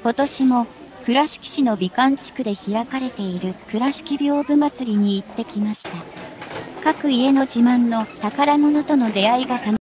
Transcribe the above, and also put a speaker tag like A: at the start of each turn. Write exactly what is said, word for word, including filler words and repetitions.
A: 今年も倉敷市の美観地区で開かれている倉敷屏風祭りに行ってきました。各家の自慢の宝物との出会いが